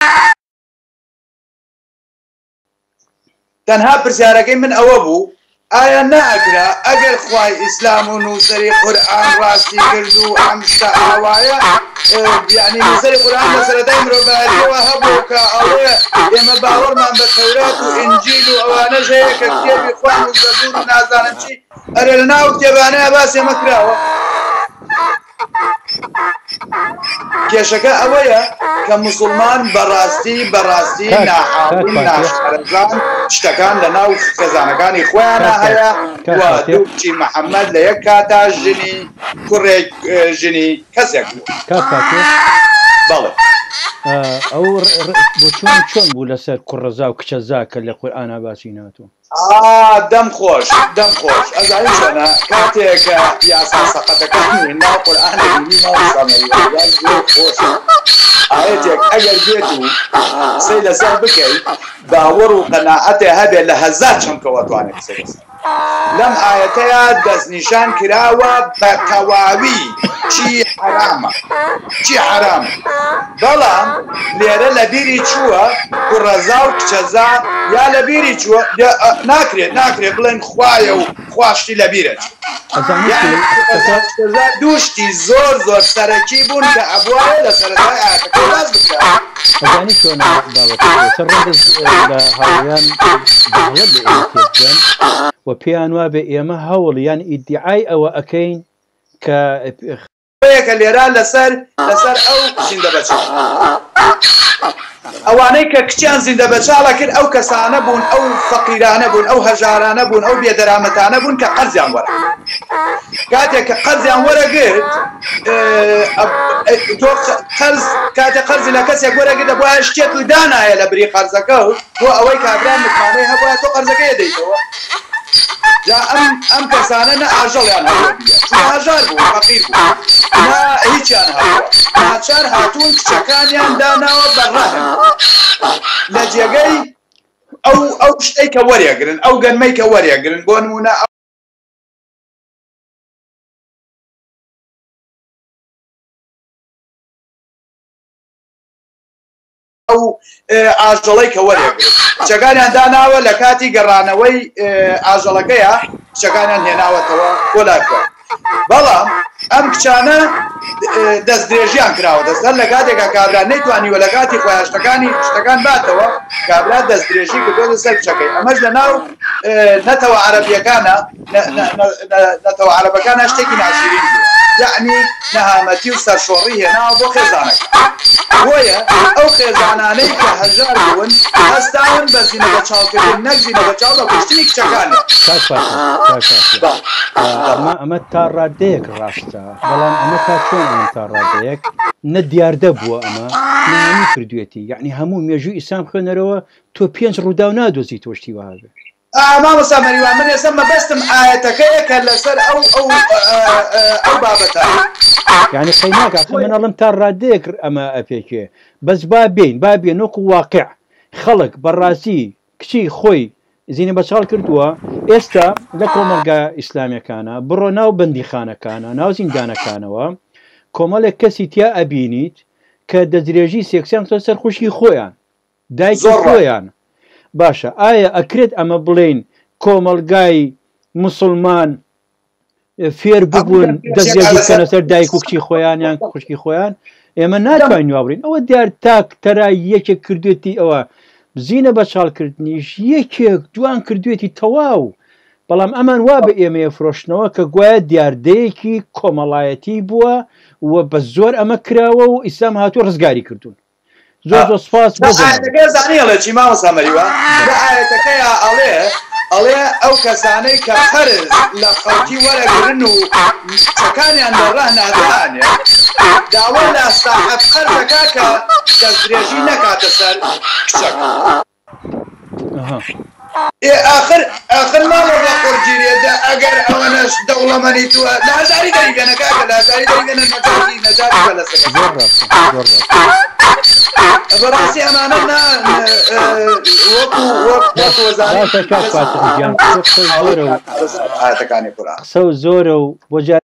تەنها پرسیارەکەی من ئەوە بوو ئایا نائەکرا ئەگەر خوای ئیسلام و نووسەری قورئان ڕاستی کرد و ئەم شتە ئاوایە یعنی نووسەری قورئان لە سەرەتای مرۆڤایەتیەوە هەبوو کە ئەڵێ ئێمە باوەڕمان بە تەورات و ئینجیل و ئەوانەش هەیە کە کتێبی خوان و زەبور و نازانم چی ئەرێ لەناو کتێبانەیە باسی ئەمە کراوە. کێشەکە ئەوەیە کە موسڵمان بەڕاستی ناحاڵی ناشارەزان شتەکان لە ناو خێزانەکانی خۆیانە هەیە و دووچی محەممەد لە یەک کاتا ژنی کوڕێک ژنی کەسێک بوو. بەڵێ ئەو بۆ چۆن بوو لەسەر کوڕەزا و کچەزا کە لە قورئانە باسی ناتوە؟ دەم خۆش ئەزای چۆنە کاتێک کە یاسا سەقەتەکانی ناو قورئانە بینی خۆشە ئاەتێک ئەگەر بێت و قسەی لەسەر بکەیت باوەڕ و قەناعەتێ هەبێت لە هەزار چەمکەوە توانێت قسەی لەسەر لەم ئاەتەیە دەستنیشان کراوە بە تەواوی چی حرامە بەڵام لێرە لە بیری چووە کوڕەزا و کچەزا یا لە بیری چووە ناکرێت بڵێن خوایە و خواشتی لە بیرە دووشتی زۆر سەرەکی بوون کە ئەبوایە لە سەرەتای ئاەتەکەی باز بکرێت. ئەزانی چۆن بابەتە ڕەنگە لە هاوڕێیان بەڵە لە ئێمە و پێیان وابێ ئێمە هەوڵ یان ئیدعای ئەوە ئەەکەین کە کە لێرە لەسەر ئەو زیندە بەچاڵ ئەوانەی کە کچیان زیندە بەچاڵە کرد ئەو کەسانە بوون ئەو فەقیرانە بوون ئەو هەژارانە بوون ئەو بێدەرامەتانە بوون کە قەرزیان وەرە کاتێک کە قەرزیان وەرەگرت کاتێک قەرزی لە کەسێک وەرەگرت دەبوایە شتێکی دانایە لە بری قەرزەکە و بۆ ئەوەی کابران متمانەی هەبوایە تۆ قەرزەکەی دەیتەوە. جا ئەم کەسانە نە ئاژەڵیان هەبووە هەژار بوو فەقیر بوو نە هیچیان هەبووە ناچار هاتوون کچەکانیان داناوە بەڕاهن لە جێگەی ئەو شتەی کە وەرێگرن ئەو گەنمەی کە وەرێگرن بۆ نمونە ئەو ئاژەڵەی کە وەرێگرن کچەکانیان داناوە لە کاتی گەڕانەوەی ئاژەڵەکەیە کچەکانیان هێناوەتەوە کۆلاکە. بەڵام ئەم کچانە دەست درێژیان کراوە دەستەر لە کاتێکە کابرا نەیتوانیوە لە کاتی خۆیان شتەکان باتەوە کابرا دەست درێژی کردووە سەر کچەکەی. ئەمەش لە ناو نەتەوە عەرەبیەکانە نەتەوە عەرەبەکانە شتێکی ناشرین بوو یعنی نەهامەتی و سەرشۆڕی هێناوە بۆ خێزانەکە بۆیە ئەو خێزانانەی کە هەژار بوون هەستاون بە زیینە بەچاڵکردن نەک زیینە بەچاڵ بە کوشتنی کچەکانە. ئەمە تا ڕادەیەک ڕاستە بەڵام ئەمە تا چۆن ئەمە تا ڕادەیەک نە دیاردە بووە ئەمە نانی کردوێتی یعنی هەموو مێژووی ئیسلام خوێنەرەوە تۆ 5 ڕوودا و نادۆزی تۆشتی وهابێ. مامۆستا مەریوان من ێستا مەبەستم ئاەتەکەیە کە لەسەر ئەو بابەتە یعنی قەیناکە من ئەڵم تا ڕادەیەک ئەمە ئەپێکێ بەس با بێن وەکو واقع خەڵک بەڕاستی کچی خۆی زیینە بەچاڵ کردووە ئێستا لە کۆمەلگا ئیسلامیەکانە بڕۆ ناو بەندیخانەکانە ناو زیندانەکانەوە کۆمەڵێک کەسی تیا ئەبینیت کە دەستدرێژی سێکسیان تۆ سەر خوشکی خۆیان دایکی خۆیان. باشە ئایا ئەکرێت ئەمە بڵێن کۆمەلگای موسڵمان فێر ببوون دەستدرێژی بکەنە سەر دایک و کچی خۆیان یان خوشکی خۆیان؟ ئێمە ناتوانین وابڕین ئەوە دیار تاک تەرای یەکێک کردوێتی ئەوە زیینە بەچاڵکردنیش یەکێک جوان کردوێتی تەواو بەڵام ئەمان وا بە ئێمەیە فرۆشتنەوە کە گوایە دیاردەیەکی کۆمەڵایەتی بووە و بە زۆر ئەمە کراوە و ئیسلام هاتووە ڕزگاری کردوون. زۆر سپاس زانیڵێ چی مامۆستا مەریوان لە ئاەتەکەیە ئەڵێ ئەو کەسانەی کە قەرز لە خەڵکی وەرەگرن و کچەکانیان لە ڕاه نادانێ داوا لە ساحەب قەرزەکە کە دەستدرێژی نەکاتە سەر کچەکە. آخر ماڵە بە قورجیرێدا ئەگەر ئەوەنەش دەوڵەمەنیتووە لە هەژاری دەریگەنە کاکە لە هەژاری دەریگەنە نەجاتی بە لەسەر بەڕاستی ئەمانە وەکو قسە زۆرە و بۆ